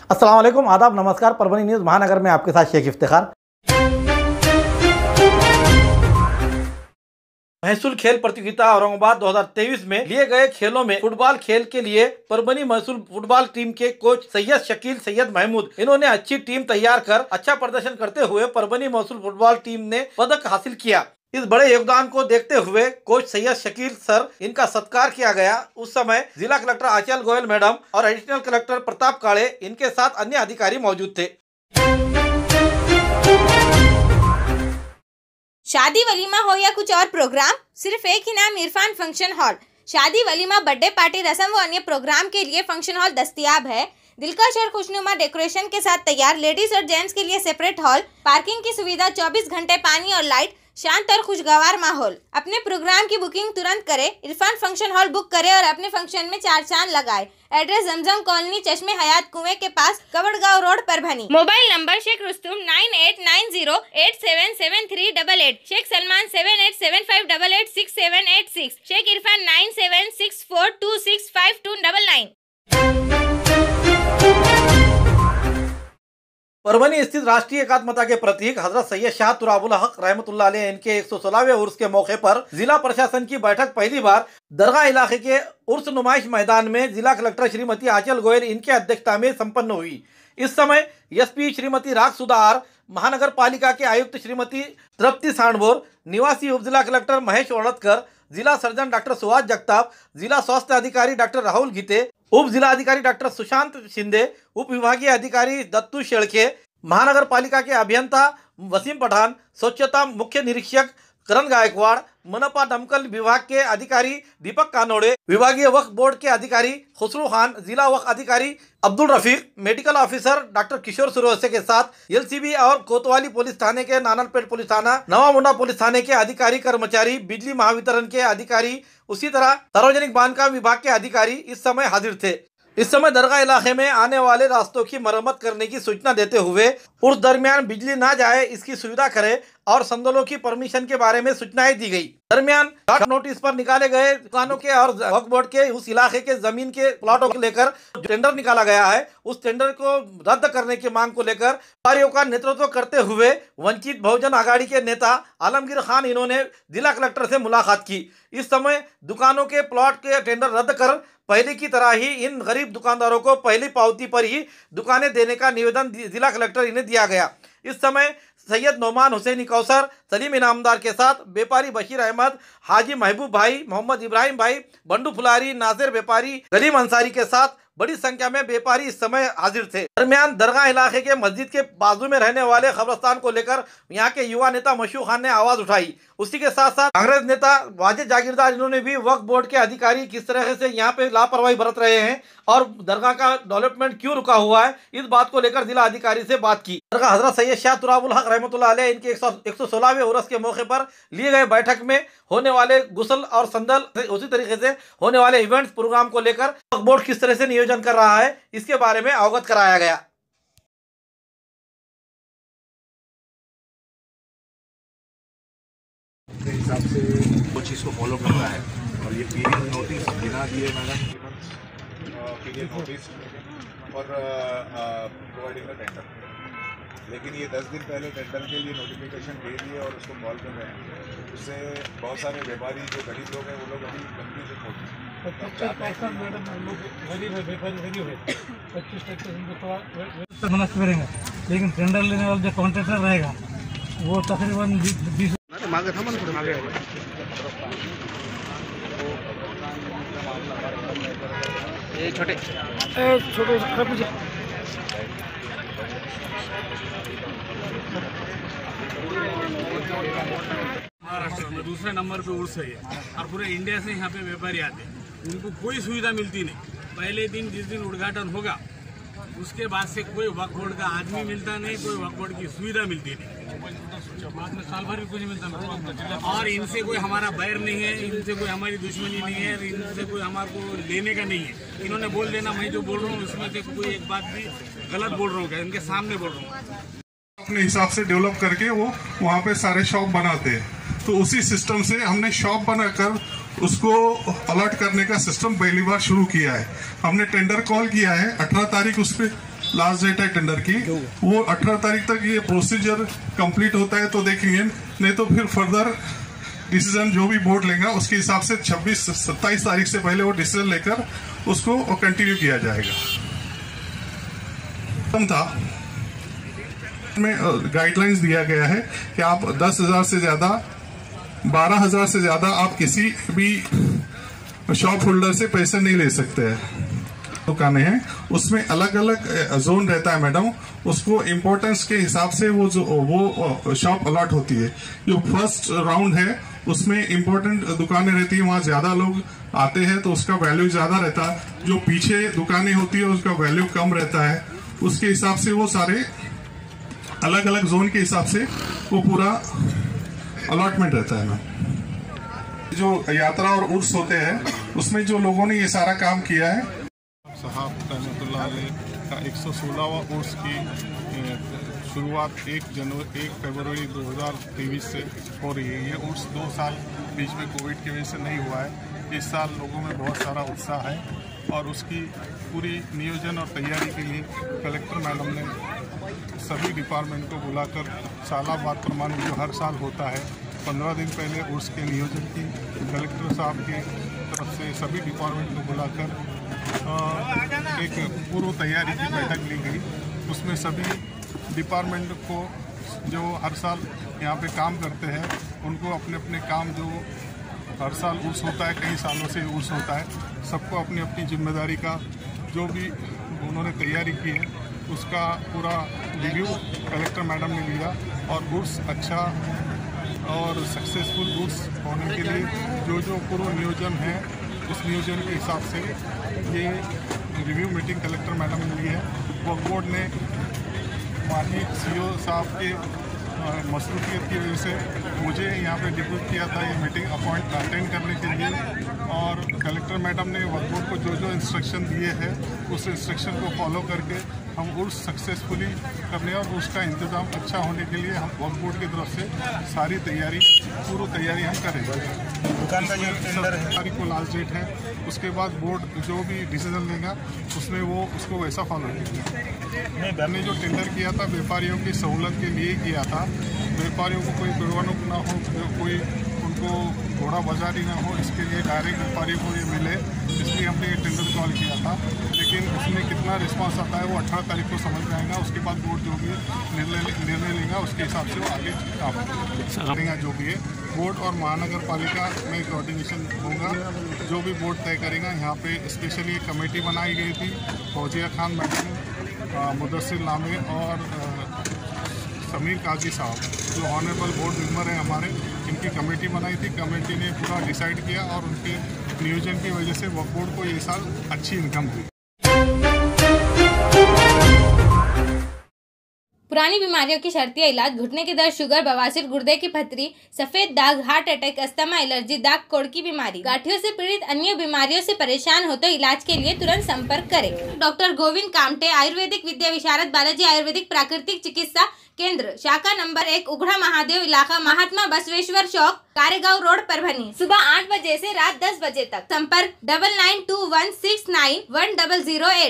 अस्सलाम वालेकुम, आदाब, नमस्कार। परभनी न्यूज़ महानगर में आपके साथ शेख इफ्तिखार। महसूल खेल प्रतियोगिता औरंगाबाद 2023 में लिए गए खेलों में फुटबॉल खेल के लिए परभनी महसूल फुटबॉल टीम के कोच सैयद शकील सैयद महमूद इन्होंने अच्छी टीम तैयार कर अच्छा प्रदर्शन करते हुए परभनी महसूल फुटबॉल टीम ने पदक हासिल किया। इस बड़े योगदान को देखते हुए कोच सैयद शकील सर इनका सत्कार किया गया। उस समय जिला कलेक्टर आंचल गोयल मैडम और एडिशनल कलेक्टर प्रताप काळे इनके साथ अन्य अधिकारी मौजूद थे। शादी वलीमा हो या कुछ और प्रोग्राम, सिर्फ एक ही नाम, इरफान फंक्शन हॉल। शादी वलीमा, बर्थडे पार्टी, रस्म व अन्य प्रोग्राम के लिए फंक्शन हॉल दस्तयाब है। दिलकश और खुशनुमा डेकोरेशन के साथ तैयार। लेडीज और जेंट्स के लिए सेपरेट हॉल, पार्किंग की सुविधा, 24 घंटे पानी और लाइट, शांत और खुशगवार माहौल। अपने प्रोग्राम की बुकिंग तुरंत करें। इरफान फंक्शन हॉल बुक करें और अपने फंक्शन में 4 चांद लगाए। एड्रेस जमजम कॉलोनी, चश्मे हयात कुएं के पास, Kawadgaon road, Parbhani. Mobile number Shaikh Rustum 9890877388, Shaikh Salman 7875886786, Shaikh Irfan 9764265299। Parbhani स्थित राष्ट्रीय एकात्मता के प्रतीक हजरत सैयद शाह तुराबुल हक रहमतुल्लाह अलैह इनके 116वें उर्स के मौके पर जिला प्रशासन की बैठक पहली बार दरगाह इलाके के उर्स नुमाइश मैदान में जिला कलेक्टर श्रीमती आंचल गोयल इनके अध्यक्षता में संपन्न हुई। इस समय एसपी श्रीमती राग सुधार, महानगर पालिका के आयुक्त श्रीमती तृप्ति सांडभोर, निवासी उप जिला कलेक्टर महेश ओड़तकर, जिला सर्जन डॉक्टर सुहास जगताप, जिला स्वास्थ्य अधिकारी डॉक्टर राहुल गीते, उप जिला अधिकारी डॉक्टर सुशांत शिंदे, उप विभागीय अधिकारी दत्तू शेड़के, महानगर पालिका के अभियंता वसीम पठान, स्वच्छता मुख्य निरीक्षक करण गायकवाड़, मनपा दमकल विभाग के अधिकारी दीपक कानोड़े, विभागीय वक्फ बोर्ड के अधिकारी खुसरू खान, जिला वक्फ अधिकारी Abdul Rafiq, medical officer doctor Kishor Suravase के साथ एलसीबी और कोतवाली पुलिस थाने के नानलपेट पुलिस थाना, नवा मुंडा पुलिस थाने के अधिकारी कर्मचारी, बिजली महावितरण के अधिकारी, उसी तरह सार्वजनिक बांधकाम विभाग के अधिकारी इस समय हाजिर थे। इस समय दरगाह इलाके में आने वाले रास्तों की मरम्मत करने की सूचना देते हुए उस दरमियान बिजली ना जाए इसकी सुविधा करे और संदलों की परमिशन के बारे में सूचनाएं दी गई। दरमियान नोटिस पर निकाले गए दुकानों के और वक्फ बोर्ड के उस इलाके के जमीन के प्लॉटों को लेकर टेंडर निकाला गया है, उस टेंडर को रद्द करने की मांग को लेकर कार्यों का नेतृत्व करते हुए वंचित बहुजन आघाड़ी के नेता आलमगीर खान इन्होंने जिला कलेक्टर से मुलाकात की। इस समय दुकानों के प्लॉट के टेंडर रद्द कर पहले की तरह ही इन गरीब दुकानदारों को पहली पावती पर ही दुकानें देने का निवेदन जिला कलेक्टर इन्हें दिया गया। इस समय सैयद नोमान हुसैनी कौसर, सलीम इनामदार के साथ व्यापारी बशीर अहमद, हाजी महबूब भाई, मोहम्मद इब्राहिम भाई, बंडू फुलारी, नासिर व्यापारी, गलीम अंसारी के साथ बड़ी संख्या में व्यापारी इस समय हाजिर थे। दरमियान दरगाह इलाके के मस्जिद के बाजू में रहने वाले कब्रिस्तान को लेकर यहाँ के युवा नेता मशहूर खान ने आवाज उठाई। उसी के साथ साथ कांग्रेस नेता वाजिद जागीरदार इन्होंने भी वक्फ बोर्ड के अधिकारी किस तरह से यहाँ पे लापरवाही बरत रहे हैं और दरगाह का डेवलपमेंट क्यों रुका हुआ है, इस बात को लेकर जिला अधिकारी से बात की। दरगाह हजरत सैयद शाह तुराबुल हक रहमतुल्लाह अलैह इनके 116वें उर्स के मौके पर लिए गए बैठक में होने वाले गुसल और संदल, उसी तरीके से होने वाले इवेंट्स प्रोग्राम को लेकर वक्फ बोर्ड किस तरह से नियोजन कर रहा है इसके बारे में अवगत कराया गया। के हिसाब से वो चीज़ को फॉलो करना है और ये पीरियड नोटिस बिना दिए मैडम पीरियड नोटिस और प्रोवाइडिंग द टेंडर, लेकिन ये 10 दिन पहले टेंडर के लिए नोटिफिकेशन दे दिए और उसको कॉल कर रहे हैं। उससे बहुत सारे व्यापारी जो गरीब लोग हैं वो लोग अभी कंफ्यूजन होते हैं। 25% मैडम लोग गरीब है, व्यापारी गरीब है, 25% उनको थोड़ा मदद करेंगे, लेकिन टेंडर लेने वाला जो कॉन्ट्रैक्टर रहेगा वो तकरीबन 20 छोटे महाराष्ट्र में दूसरे नंबर पे उर्स है और पूरे इंडिया से यहाँ पे व्यापारी आते हैं, उनको कोई सुविधा मिलती नहीं। पहले दिन जिस दिन उद्घाटन होगा उसके बाद से कोई वक्फ बोर्ड का आदमी मिलता नहीं, कोई वक्फ बोर्ड की सुविधा मिलती नहीं, बाद में साल भर भी कुछ मिलता। और इनसे कोई हमारा बैर नहीं है, इनसे कोई हमारी दुश्मनी नहीं है, इनसे कोई हमारे को लेने का नहीं है। इन्होंने बोल देना मैं जो बोल रहा हूँ उसमें से कोई एक बात भी गलत बोल रहा हूँ क्या, इनके सामने बोल रहा हूँ। अपने हिसाब से डेवलप करके वो वहाँ पे सारे शॉप बनाते हैं, तो उसी सिस्टम से हमने शॉप बनाकर उसको अलर्ट करने का सिस्टम पहली बार शुरू किया है। हमने टेंडर कॉल किया है, 18 तारीख उस पर लास्ट डेट है टेंडर की, वो 18 तारीख तक ये प्रोसीजर कंप्लीट होता है तो देखेंगे, नहीं तो फिर फर्दर डिसीजन जो भी बोर्ड लेगा उसके हिसाब से 27 तारीख से पहले वो डिसीजन लेकर उसको कंटिन्यू किया जाएगा। में गाइडलाइंस दिया गया है कि आप 10,000 से ज्यादा 12,000 से ज्यादा आप किसी भी शॉप होल्डर से पैसे नहीं ले सकते हैं। दुकानें हैं उसमें अलग अलग जोन रहता है मैडम, उसको इम्पोर्टेंस के हिसाब से वो शॉप अलॉट होती है। जो फर्स्ट राउंड है उसमें इम्पोर्टेंट दुकानें रहती है, वहाँ ज्यादा लोग आते हैं तो उसका वैल्यू ज्यादा रहता है। जो पीछे दुकानें होती है उसका वैल्यू कम रहता है। उसके हिसाब से वो सारे अलग अलग जोन के हिसाब से वो पूरा अलॉटमेंट रहता है ना। जो यात्रा और उर्स होते हैं उसमें जो लोगों ने ये सारा काम किया है, साहब रहमतुल्लाह अलैह का 116वां उर्स की शुरुआत 1 फरवरी 2023 से हो रही है। ये उर्स 2 साल बीच में कोविड की वजह से नहीं हुआ है। इस साल लोगों में बहुत सारा उत्साह है और उसकी पूरी नियोजन और तैयारी के लिए कलेक्टर मैडम ने सभी डिपार्टमेंट को बुलाकर सालाबाद प्रमाण जो हर साल होता है 15 दिन पहले उर्स के नियोजन की कलेक्टर साहब की तरफ से सभी डिपार्टमेंट को बुलाकर एक पूर्व तैयारी की बैठक ली गई। उसमें सभी डिपार्टमेंट को जो हर साल यहाँ पे काम करते हैं उनको अपने अपने काम जो हर साल उर्स होता है, कई सालों से उर्स होता है, सबको अपनी अपनी जिम्मेदारी का जो भी उन्होंने तैयारी की है उसका पूरा रिव्यू कलेक्टर मैडम ने लिया और उर्स अच्छा और सक्सेसफुल उर्स होने के लिए जो पूर्व नियोजन है उस नियोजन के हिसाब से ये रिव्यू मीटिंग कलेक्टर मैडम ने ली है। वक्फ बोर्ड ने माननीय सीईओ साहब के मसरूफियत की वजह से मुझे यहाँ पे डिप्यूट किया था ये मीटिंग अटेंड करने के लिए और कलेक्टर मैडम ने वक्फ बोर्ड को जो इंस्ट्रक्शन दिए हैं उस इंस्ट्रक्शन को फॉलो करके हम उर्स सक्सेसफुली करने और उसका इंतज़ाम अच्छा होने के लिए हम वक्फ बोर्ड की तरफ से सारी पूर्व तैयारी हम करेंगे। दुकान का जो टेंडर है तारीख को लास्ट डेट है, उसके बाद बोर्ड जो भी डिसीजन लेगा उसमें वो उसको वैसा फॉलो करेगा। हमने जो टेंडर किया था व्यापारियों की सहूलत के लिए किया था, व्यापारियों को कोई दुर्गुण ना हो, कोई उनको घोड़ा बाजारी ना हो, इसके लिए डायरेक्ट व्यापारियों को ये मिले, इसलिए हमने ये टेंडर कॉल किया था। लेकिन उसमें कितना रिस्पांस आता है वो 18 तारीख को समझ में आएगा। उसके बाद बोर्ड जो भी निर्णय लेगा उसके हिसाब से वो आगे काम करेगा। जो भी है बोर्ड और महानगर पालिका में कोऑर्डिनेशन होगा, जो भी बोर्ड तय करेगा। यहाँ पे स्पेशली कमेटी बनाई गई थी, फौजिया खान मैडम, मुदस्सिर लामे और समीर काजी साहब जो ऑनरेबल बोर्ड मेंबर हैं हमारे, इनकी कमेटी बनाई थी। कमेटी ने पूरा डिसाइड किया और उनके नियोजन की वजह से वक्फ बोर्ड को ये साल अच्छी इनकम हुई। पुरानी बीमारियों की शर्तिया इलाज, घुटने के दर्द, शुगर, बवासीर, गुर्दे की पथरी, सफेद दाग, हार्ट अटैक, अस्थमा, एलर्जी, दाग कोड़ की बीमारी, गांठियों से पीड़ित अन्य बीमारियों से परेशान हो तो इलाज के लिए तुरंत संपर्क करें। डॉक्टर गोविंद कामटे, आयुर्वेदिक विद्या विशारद, बालाजी आयुर्वेदिक प्राकृतिक चिकित्सा केंद्र, शाखा नंबर 1, उघड़ा महादेव इलाका, महात्मा बसवेश्वर चौक, कारेगांव रोड, परभनी। सुबह 8 बजे से रात 10 बजे तक। संपर्क 9921691008।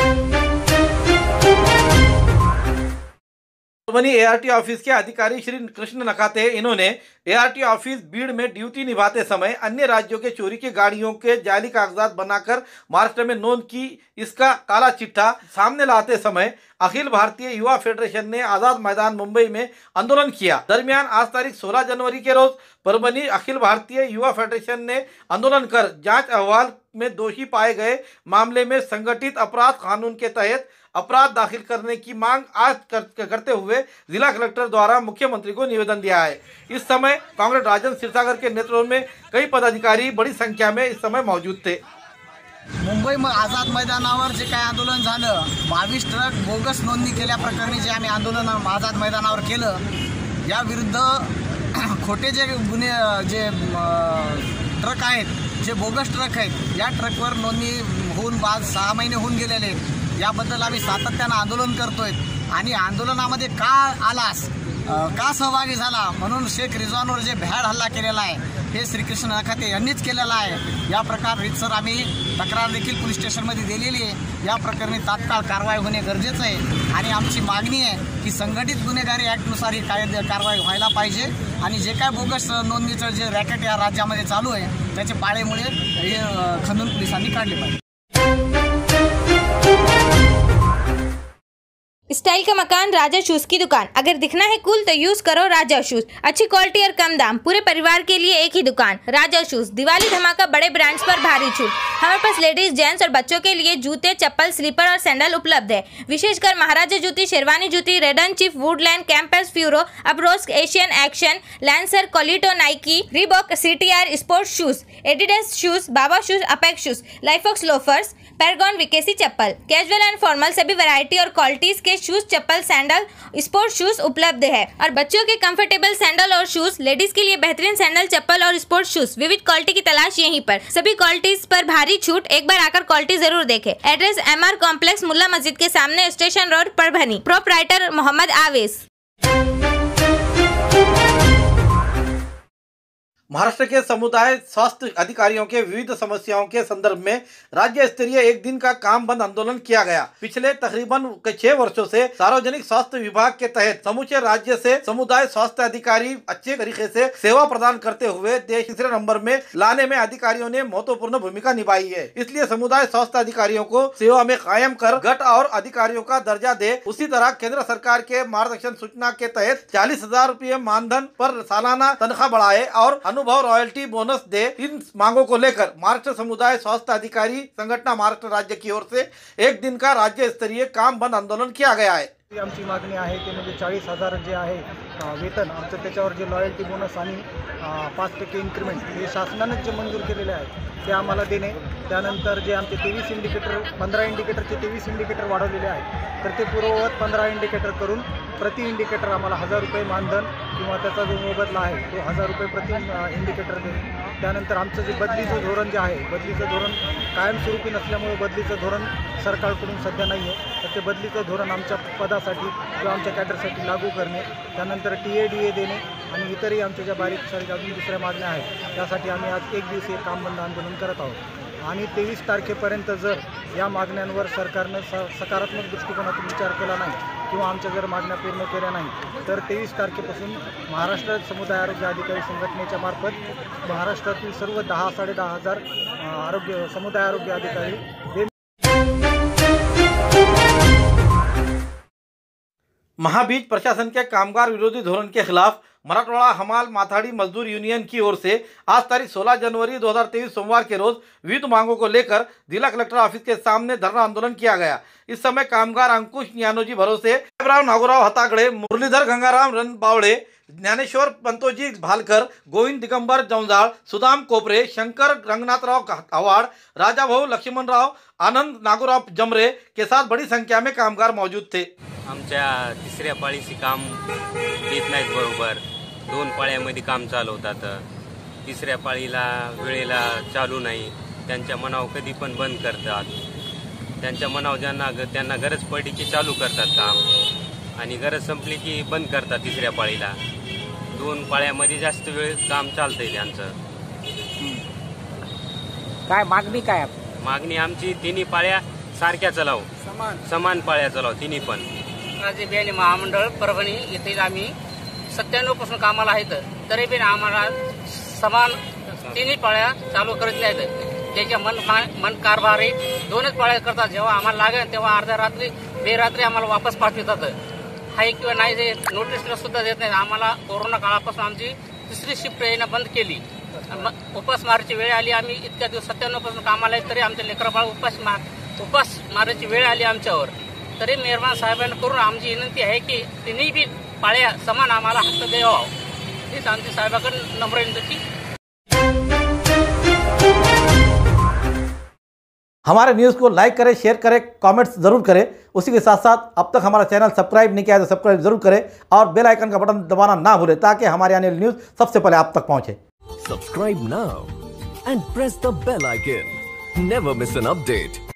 परभनी एआरटी ऑफिस के अधिकारी श्री कृष्ण नकाते, इन्होंने एआरटी ऑफिस भीड़ में ड्यूटी निभाते समय अन्य राज्यों के चोरी की गाड़ियों के जाली कागजात बनाकर महाराष्ट्र में नोंद की। इसका काला चिट्ठा सामने लाते समय अखिल भारतीय युवा फेडरेशन ने आजाद मैदान मुंबई में आंदोलन किया। दरमियान आज तारीख 16 जनवरी के रोज परभनी अखिल भारतीय युवा फेडरेशन ने आंदोलन कर जांच अहवाल में दोषी पाए गए मामले में संगठित अपराध कानून के तहत अपराध दाखिल करने की मांग आज करते हुए जिला कलेक्टर द्वारा मुख्यमंत्री को निवेदन दिया है। इस समय कांग्रेस राजन क्षीरसागर के नेतृत्व में कई पदाधिकारी बड़ी संख्या में इस समय मौजूद थे। मुंबई आझाद मैदानावर जे काय आंदोलन झालं, 22 ट्रक बोगस नोंदणी केल्याप्रकरणी जे आम्ही आंदोलन आझाद मैदानावर केलं, या विरुद्ध खोटे जे गुन्हे जे ट्रक आहेत, जे बोगस ट्रक आहेत, या ट्रकवर नोंदणी होऊन 6 महिने होऊन गेलेले आहेत। याबद्दल आम्ही सातत्याने आंदोलन करतोय आणि आंदोलनामध्ये का आलास का सहभागी झाला म्हणून शेख रिजवानवर जे भ्याड हल्ला केलेला आहे हे श्रीकृष्ण नखाते यांनीच केलेला आहे। या प्रकार रीतसर आम्ही तक्रार देखील पोलीस स्टेशनमध्ये दिलेली आहे। या प्रकरणी तात्काळ कारवाई होणे गरजेचं आहे आणि आमची मागणी आहे की संघटित गुन्हेगारी ॲक्टनुसार ही कारवाई व्हायला पाहिजे आणि जे काय बोगस नोंदणीचं जे रॅकेट या राज्यामध्ये चालू आहे त्याचे पाळेमुळे हे खंदून पोलिसांनी काढले पाहिजे। स्टाइल का मकान राजा शूज की दुकान। अगर दिखना है कूल तो यूज करो राजा शूज। अच्छी क्वालिटी और कम दाम, पूरे परिवार के लिए एक ही दुकान राजा शूज। दिवाली धमाका, बड़े ब्रांड्स पर भारी छूट। हमारे पास लेडीज, जेंट्स और बच्चों के लिए जूते, चप्पल, स्लीपर और सैंडल उपलब्ध है। विशेषकर महाराजा जूती, शेरवानी जूती, red, chief, Woodland, Campus, Furo, Abros, Asian, Action, Lancer, कोलिटो, Nike, Reebok, CTR, sports shoes, Adidas shoes, Baba shoes, Apex shoes, लाइफॉक्स लोफर्स, पैरागॉन, विकेसी चप्पल, कैजुअल एंड फॉर्मल सभी वैरायटी और क्वालिटीज के शूज, चप्पल, सैंडल, स्पोर्ट्स शूज उपलब्ध है। और बच्चों के कंफर्टेबल सैंडल और शूज, लेडीज के लिए बेहतरीन सैंडल, चप्पल और स्पोर्ट्स शूज, विविध क्वालिटी की तलाश यहीं पर। सभी क्वालिटीज पर भारी छूट, एक बार आकर क्वालिटी जरूर देखें। एड्रेस MR कॉम्प्लेक्स, मुल्ला मस्जिद के सामने, station road, Parbhani. Proprietor Mohammad Awesh. Maharashtra के समुदाय स्वास्थ्य अधिकारियों के विविध समस्याओं के संदर्भ में राज्य स्तरीय एक दिन का काम बंद आंदोलन किया गया। पिछले तकरीबन 6 वर्षों से सार्वजनिक स्वास्थ्य विभाग के तहत समूचे राज्य से समुदाय स्वास्थ्य अधिकारी अच्छे तरीके से सेवा प्रदान करते हुए देश तीसरे नंबर में लाने में अधिकारियों ने महत्वपूर्ण भूमिका निभाई है। इसलिए समुदाय स्वास्थ्य अधिकारियों को सेवा में कायम कर गट और अधिकारियों का दर्जा दे। उसी तरह केंद्र सरकार के मार्गदर्शन सूचना के तहत 40,000 रुपये मानधन पर सालाना तनख्वाह बढ़ाए और अनुभव रॉयल्टी बोनस दे। इन मांगों को लेकर महाराष्ट्र समुदाय स्वास्थ्य अधिकारी संघटना महाराष्ट्र राज्य की ओर से एक दिन का राज्य स्तरीय काम बंद आंदोलन किया गया है। आमची मागणी आहे की म्हणजे 40,000 जे आहे वेतन आमचं त्याच्यावर जे लॉयल्टी बोनस आणि 5% इन्क्रीमेंट हे शासनानेच जे मंजूर केलेले आहे ते आम्हाला देणे। त्यानंतर जे आमचे 23 इंडिकेटर 15 इंडिकेटरचे 23 इंडिकेटर वाढवलेले आहेत तर ते पूर्ववत 15 इंडिकेटर करून प्रति इंडिकेटर आम्हाला 1,000 रुपये मानधन किंवा त्याचा जो मोबदला आहे तो 1,000 रुपये प्रति इंडिकेटर देणे। त्यानंतर आमचं जे बदलीचं धोरण जे आहे बदलीचं धोरण कायमस्वरूपी नसल्यामुळे बदलीचं धोरण सरकारकडून सध्या नाही आहे तर ते बदलीचं धोरण आमच्या पदासाठी किंवा आमच्या कॅडरसाठी लागू करणे। त्यानंतर TADA देणे आणि इतरही आमच्या ज्या बारीक सारीक अजून दुसऱ्या मागण्या आहेत त्यासाठी आम्ही आज एक दिवसीय काम बंद आंदोलन करत आहोत आणि 23 तारखेपर्यंत जर या मागण्यांवर सरकारनं सकारात्मक दृष्टिकोनातून विचार केला नाही किंवा आमच्या जर मागण्या पूर्ण केल्या नाही तर 23 तारखेपासून महाराष्ट्र समुदाय आरोग्य अधिकारी संघटनेच्या मार्फत महाराष्ट्रातील सर्व 10-10,500 समुदाय आरोग्य अधिकारी महाबीज प्रशासन के कामगार विरोधी धोरण के खिलाफ मराठवाड़ा हमाल माथाड़ी मजदूर यूनियन की ओर से आज तारीख 16 जनवरी 2023 सोमवार के रोज विविध मांगों को लेकर जिला कलेक्टर ऑफिस के सामने धरना आंदोलन किया गया। इस समय कामगार अंकुश ज्ञानोजी भरोसे, साहेबराव नागोराव हतागड़े, मुरलीधर गंगाराम रणबावड़े, ज्ञानेश्वर पंतोजी भालकर, गोविंद दिगंबर जौंजाळ, सुदाम कोपरे, शंकर रंगनाथराव हवाड़, राजाभाऊ लक्ष्मणराव, आनंद नागोराव जमरे के साथ बड़ी संख्या में कामगार मौजूद थे। आमच्या तिसऱ्या पाळीची काम देत नाहीत बरोबर, 2 पाळ्यामध्ये काम चालवतात, तिसऱ्या पाळीला वेळेला चालू नाही, त्यांच्या मनावर कधी पण बंद करतात, त्यांच्या मनावर त्यांना गरज पडली की चालू करतात काम आणि गरज संपली की बंद करतात तिसऱ्या पाळीला। 2 पाळ्यामध्ये जास्त वेळ काम चालतंय त्यांचं। काय मागणी काय? मागणी आमची तिन्ही पाळ्या सारख्या चालाव, समान पाळ्या चालाव तिन्ही पण। राजे बियाणे महामंडळ परभणी येथील आम्ही 97 पासून कामाला आहेत तरी पण आम्हाला समान तिन्ही पाळ्या चालू करत नाहीत। त्याच्या मन कारभारी 2च पाळ्या करतात, जेव्हा आम्हाला लागेल तेव्हा अर्ध्या रात्री बेरात्री आम्हाला वापस पाठवतात। हाय किंवा नाही ते नोटीसला सुद्धा देत नाहीत। आम्हाला कोरोना काळापासून आमची 3री शिफ्ट येणं बंद केली, उपासमारीची वेळ आली। आम्ही इतक्या दिवस 97 पासून कामाला आहे तरी आमच्या लेकरबाळ उपास मारायची वेळ आली आमच्यावर। तरी मेहरबान साहेबांना करून आमची विनंती आहे की तिन्ही बी पाळ्या समान आम्हाला हक्क द्यावा, हीच आमची साहेबांकडे नम्र विनंती। हमारे न्यूज़ को लाइक करें, शेयर करें, कमेंट्स जरूर करें। उसी के साथ साथ अब तक हमारा चैनल सब्सक्राइब नहीं किया है तो सब्सक्राइब जरूर करें और बेल आइकन का बटन दबाना ना भूलें ताकि हमारे आने वाली न्यूज़ सबसे पहले आप तक पहुंचे। Subscribe now and press the bell icon. Never miss an update.